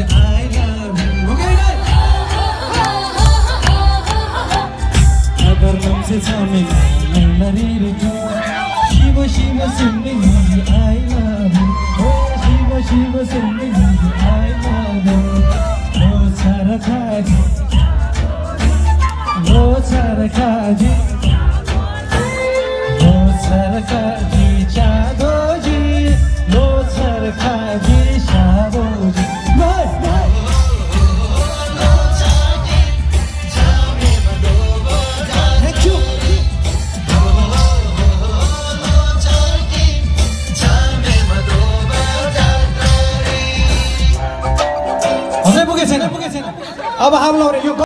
I love you. Okay, guys. अगर तुमसे सामने लड़ी तू शिव शिव सुनने मुझे I love you. Oh Shiv Shiv सुनने मुझे I love you. लहोचहर खाजी लहोचहर खाजी लहोचहर खाजी चाँदोजी लहोचहर खाजी शाबोजी अब हम लोग